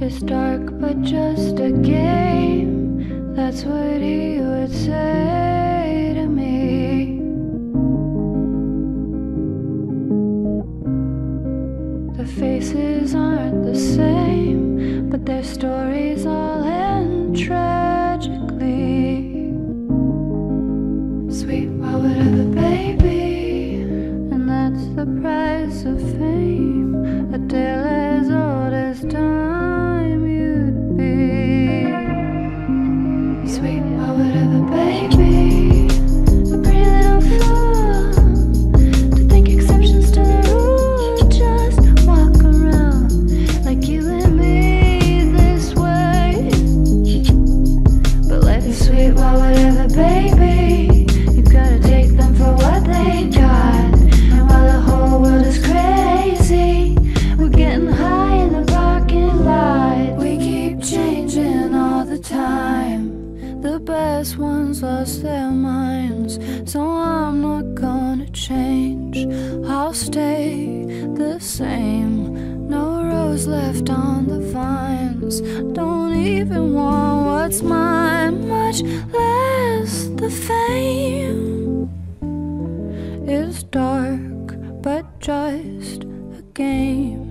It's dark but just a game, that's what he would say to me. The faces aren't the same, but their stories all end tragically. Sweet, well, whatever, baby, and that's the price of fame. A tale as old as time you'd be. Sweet, well, whatever, baby, a pretty little fool to think exceptions to the rule just walk around like you and me this way. But life is sweet, well, whatever, baby, you gotta take them for what they got. And while the whole world is crazy, we're getting high in the parking lot. We keep changing all the time. The best ones lost their minds, so I'm not gonna change. I'll stay the same. No rose left on the vines. Don't even want what's mine, much less the fame. It's dark, but just a game.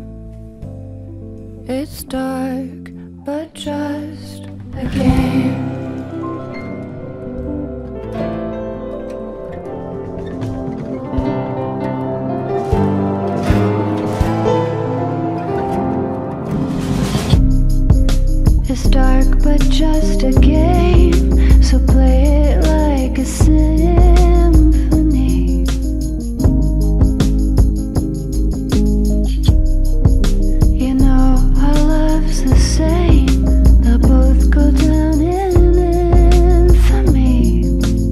It's dark, but just a game. It's dark, but just a game, so play it like a symphony. You know our love's the same, they'll both go down in infamy.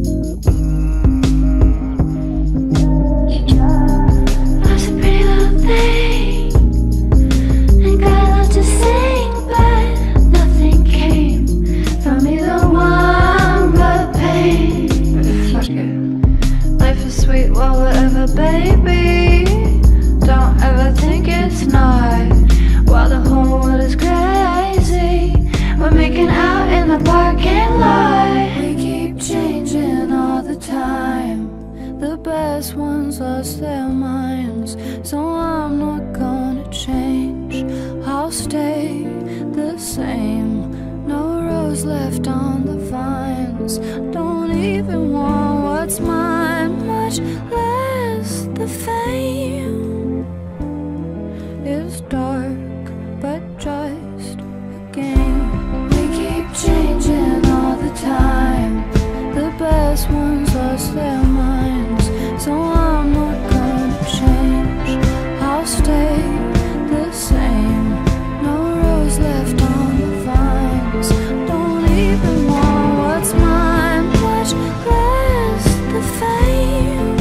I was a pretty little thing, and got a lot to sing, but nothing came from either one but pain. Fuck it. Life is sweet, well, whatever, baby. Don't ever think it's not. While the whole world is crazy, we're making out in the parking lot. We keep changing all the time. The best ones lost their minds, so I'm not gonna change. I'll stay the same. No rose left on the vines. Don't even want what's mine, much less the fame. It's dark, but just a game. We keep changing all the time. The best ones lost their minds, so I'm not gonna change. I'll stay the same. No rose left on the vines. Don't even want what's mine, much less the fame.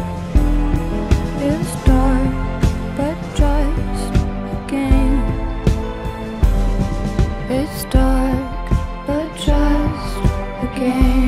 It's dark, but just a game. It's dark, but just a game.